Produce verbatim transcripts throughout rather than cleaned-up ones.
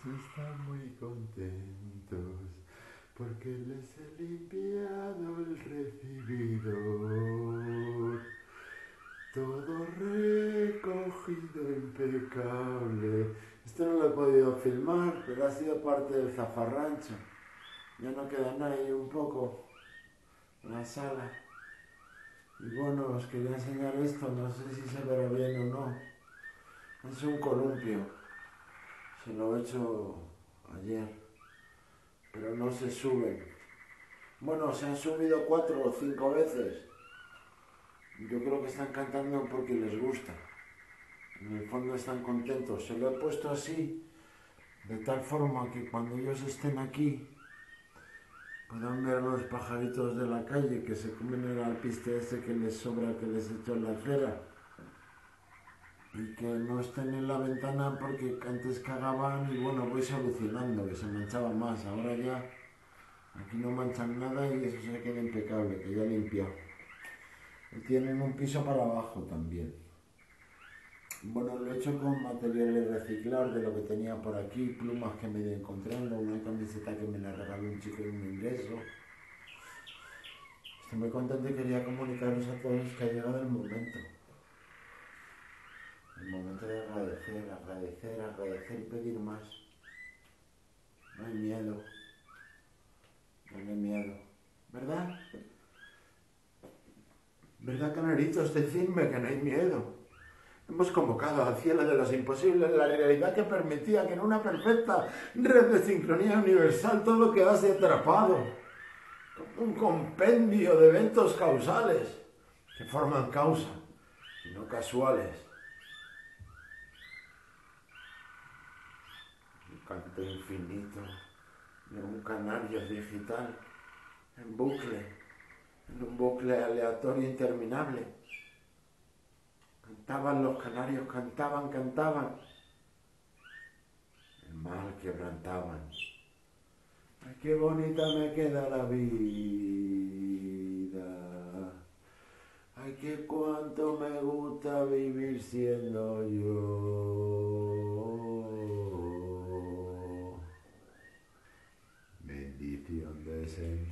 están muy contentos porque les he limpiado el recibidor. Todo recogido impecable. Esto no lo he podido filmar, pero ha sido parte del zafarrancho. Ya no queda nadie un poco en la sala. Y bueno, os quería enseñar esto, no sé si se verá bien o no. Es un columpio. Se lo he hecho ayer. Pero no se suben. Bueno, se han subido cuatro o cinco veces. Yo creo que están cantando porque les gusta. En el fondo están contentos. Se lo he puesto así, de tal forma que cuando ellos estén aquí puedan ver los pajaritos de la calle que se comen el alpiste ese que les sobra, que les echo en la acera. Y que no estén en la ventana porque antes cagaban y bueno, voy solucionando, que se manchaban más. Ahora ya aquí no manchan nada y eso se queda impecable, que ya he limpiado. Y tienen un piso para abajo también. Bueno, lo he hecho con materiales reciclados de lo que tenía por aquí, plumas que me encontré, una camiseta que me la regaló un chico en un ingreso. Estoy muy contento y quería comunicaros a todos que ha llegado el momento. El momento de agradecer, agradecer, agradecer y pedir más. No hay miedo. No hay miedo. ¿Verdad? ¿Verdad, canaritos? Decidme que no hay miedo. Hemos convocado al cielo de los imposibles la realidad que permitía que en una perfecta red de sincronía universal todo quedase atrapado. Un compendio de eventos causales que forman causa y no casuales. Un canto infinito de un canario digital en bucle, en un bucle aleatorio interminable. Cantaban los canarios, cantaban, cantaban. El mal quebrantaban. Ay, qué bonita me queda la vida. Ay, qué cuánto me gusta vivir siendo yo. Bendición de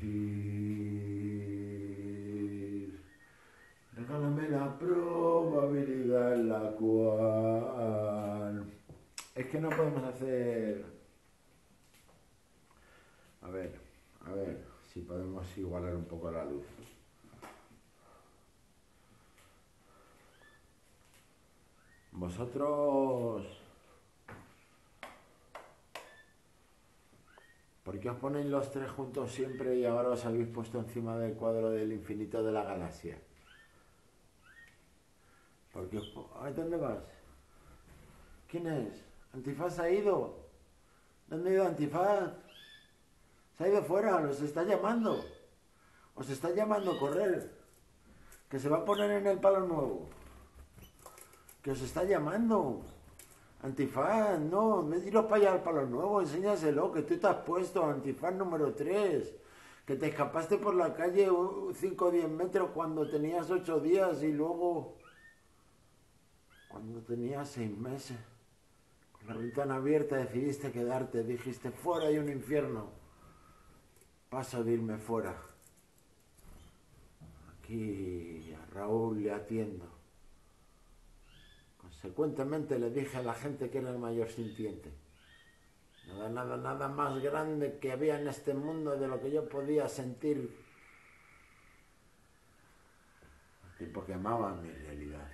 sentir. Regálame la probabilidad en la cual... Es que no podemos hacer... A ver, a ver si podemos igualar un poco la luz. Vosotros... ¿Por qué os ponéis los tres juntos siempre y ahora os habéis puesto encima del cuadro del infinito de la galaxia? ¿Por qué os... Ay, ¿dónde vas? ¿Quién es? ¿Antifaz ha ido? ¿Dónde ha ido Antifaz? Se ha ido fuera, los está llamando. Os está llamando a correr. Que se va a poner en el palo nuevo. Que os está llamando. Antifaz, no, me iros para allá al palo nuevo, enséñaselo, que tú te has puesto, Antifaz número tres. Que te escapaste por la calle cinco o diez metros cuando tenías ocho días y luego... Cuando tenías seis meses. Con la ventana abierta decidiste quedarte, dijiste, fuera hay un infierno. Paso de irme fuera. Aquí a Raúl le atiendo. Consecuentemente le dije a la gente que era el mayor sintiente. Nada, nada, nada más grande que había en este mundo de lo que yo podía sentir. El tipo que amaba mi realidad.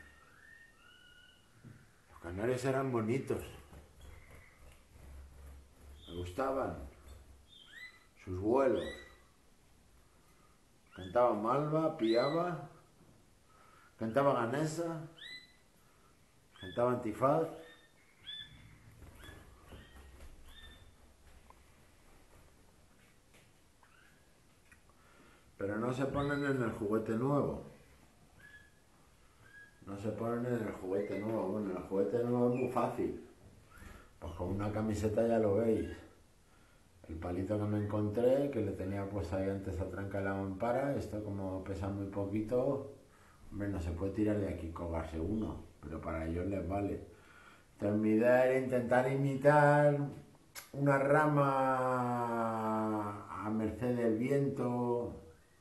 Los canarios eran bonitos. Me gustaban sus vuelos. Cantaba Malva, Piaba, cantaba Ganesa, cantaba Antifaz. Pero no se ponen en el juguete nuevo. No se ponen en el juguete nuevo. Bueno, el juguete nuevo es muy fácil. Pues con una camiseta ya lo veis. El palito que me encontré, que le tenía puesto ahí antes a tranca de la mampara, esto como pesa muy poquito, hombre, no se puede tirar de aquí y colgarse uno, pero para ellos les vale. Entonces mi idea era intentar imitar una rama a merced del viento,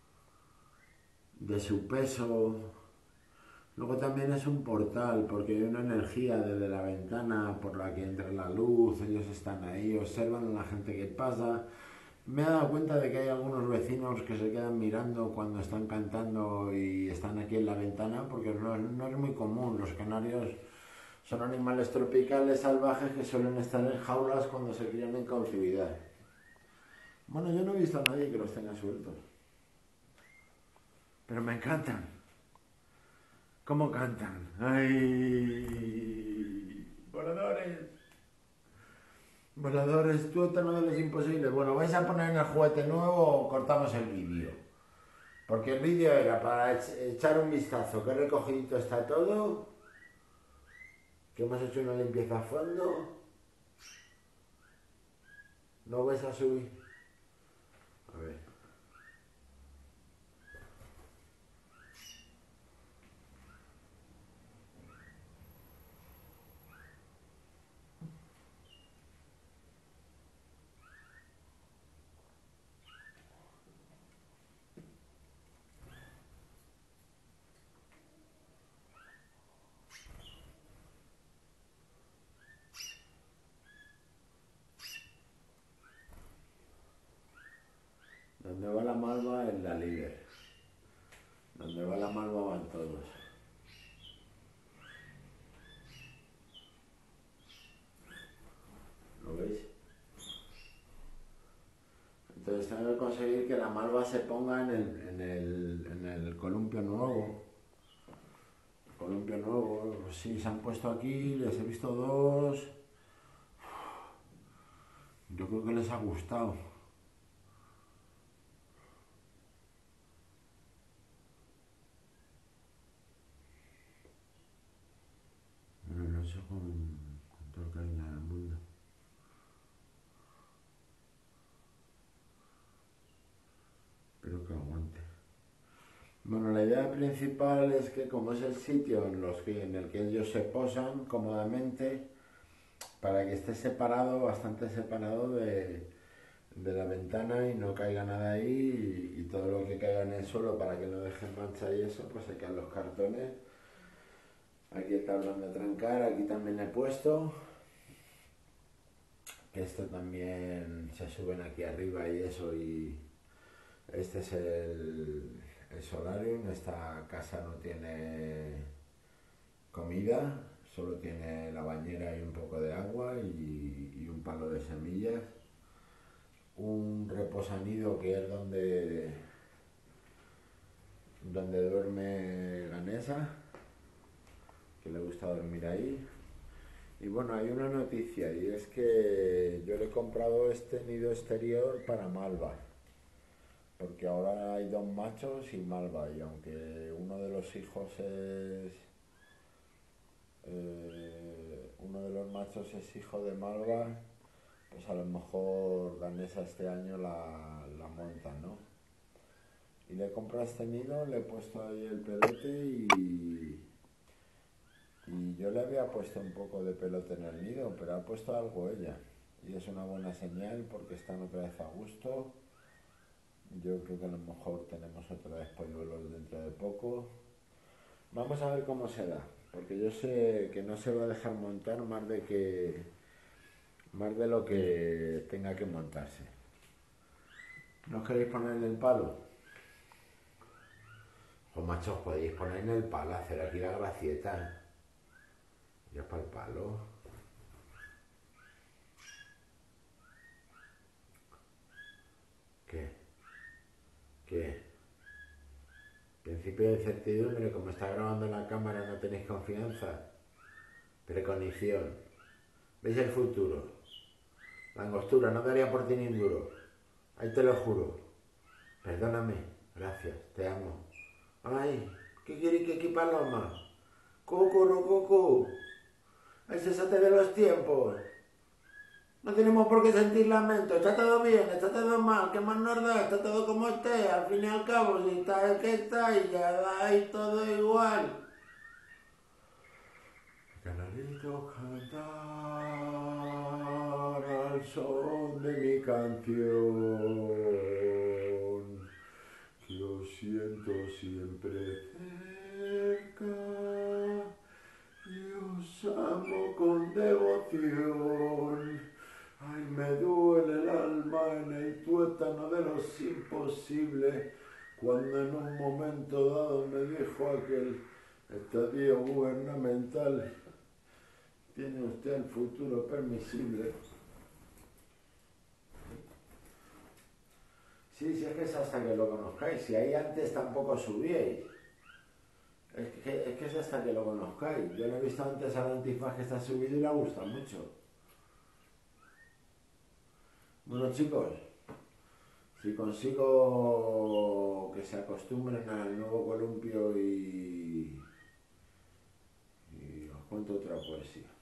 de su peso. Luego también es un portal, porque hay una energía desde la ventana por la que entra la luz, ellos están ahí, observan a la gente que pasa. Me he dado cuenta de que hay algunos vecinos que se quedan mirando cuando están cantando y están aquí en la ventana, porque no, no es muy común. Los canarios son animales tropicales salvajes que suelen estar en jaulas cuando se crían en cautividad. Bueno, yo no he visto a nadie que los tenga sueltos, pero me encantan. ¿Cómo cantan? ¡Ay! ¡Voladores! Voladores, tú te no ves imposible. Bueno, ¿vais a poner en el juguete nuevo o cortamos el vídeo? Porque el vídeo era para echar un vistazo, que recogidito está todo, que hemos hecho una limpieza a fondo. ¿No vais a subir? A ver. Donde va la malva es la líder. Donde va la malva van todos. ¿Lo veis? Entonces tengo que conseguir que la malva se ponga en el, en el, en el columpio nuevo. Columpio nuevo, sí, se han puesto aquí, les he visto dos. Yo creo que les ha gustado. Bueno, lo he hecho con, con todo el cariño del mundo. Espero que aguante. Bueno, la idea principal es que como es el sitio en, los que, en el que ellos se posan cómodamente, para que esté separado, bastante separado de, de la ventana y no caiga nada ahí y, y todo lo que caiga en el suelo para que no dejen mancha y eso, pues se quedan los cartones. Aquí el tablón de trancar, aquí también he puesto. Esto también se suben aquí arriba y eso y este es el, el solarium. Esta casa no tiene comida, solo tiene la bañera y un poco de agua y, y un palo de semillas. Un reposanido que es donde, donde duerme Ganesa, que le gusta dormir ahí. Y bueno, hay una noticia y es que yo le he comprado este nido exterior para malva, porque ahora hay dos machos y malva, y aunque uno de los hijos es... Eh, uno de los machos es hijo de malva, pues a lo mejor Ganesa este año la, la monta, ¿no? Y le he comprado este nido, le he puesto ahí el pelote y... Y yo le había puesto un poco de pelote en el nido, pero ha puesto algo ella. Y es una buena señal porque están otra vez a gusto. Yo creo que a lo mejor tenemos otra vez polluelos dentro de poco. Vamos a ver cómo se da, porque yo sé que no se va a dejar montar más de que más de lo que tenga que montarse. ¿No queréis ponerle el palo? O machos, podéis ponerle el palo, hacer aquí la gracieta. Ya para el palo. ¿Qué? ¿Qué? Principio de incertidumbre, como está grabando la cámara no tenéis confianza. Preconición. ¿Veis el futuro? La angostura, no daría por ti ni un duro. Ahí te lo juro. Perdóname. Gracias, te amo. Ay, ¿qué quieres que aquí paloma? Coco, no coco. Ay, césate de los tiempos. No tenemos por qué sentir lamento. Está todo bien, está todo mal. ¿Qué más nos da? Está todo como esté. Al fin y al cabo, si está el que está y ya da ahí todo igual. Canarito cantar al al son de mi canción, que os siento siempre cerca y os amo con devoción. Ay, me duele el alma en el tuétano de los imposibles, cuando en un momento dado me dijo aquel estadio gubernamental: tiene usted el futuro permisible. Sí, sí, es que es hasta que lo conozcáis. Si ahí antes tampoco subíais. Es que, es que es hasta que lo conozcáis. Yo lo he visto antes al Antifaz que está subido y le gusta mucho. Bueno, chicos, si consigo que se acostumbren al nuevo columpio y, y os cuento otra poesía.